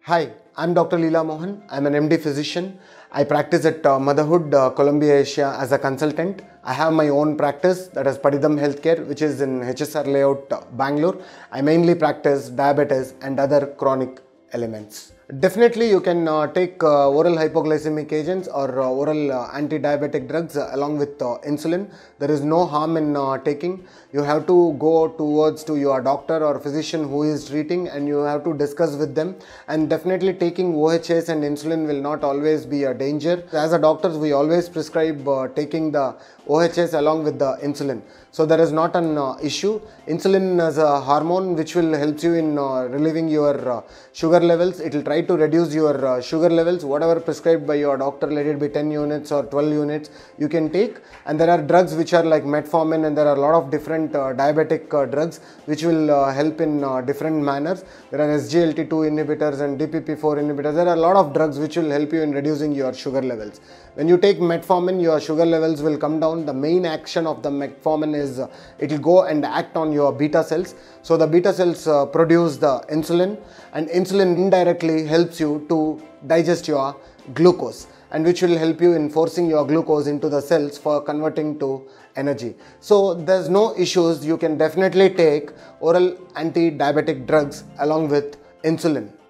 Hi, I'm Dr. Leela Mohan. I'm an MD physician. I practice at Motherhood, Columbia, Asia as a consultant. I have my own practice, that is Padithem Healthcare, which is in HSR layout, Bangalore. I mainly practice diabetes and other chronic elements. Definitely you can take oral hypoglycemic agents or oral anti-diabetic drugs along with insulin. There is no harm in taking. You have to go towards to your doctor or physician who is treating, and you have to discuss with them. And definitely taking OHS and insulin will not always be a danger. As a doctors, we always prescribe taking the OHS along with the insulin. So there is not an issue. Insulin is a hormone which will help you in relieving your sugar levels. It will try to reduce your sugar levels. Whatever prescribed by your doctor, let it be 10 units or 12 units, you can take. And there are drugs which are like Metformin, and there are a lot of different diabetic drugs which will help in different manners. There are SGLT2 inhibitors and DPP4 inhibitors. There are a lot of drugs which will help you in reducing your sugar levels. When you take Metformin, your sugar levels will come down. The main action of the Metformin is it will go and act on your beta cells. So the beta cells produce the insulin, and insulin indirectly helps you to digest your glucose, and which will help you in forcing your glucose into the cells for converting to energy. So there's no issues. You can definitely take oral anti-diabetic drugs along with insulin.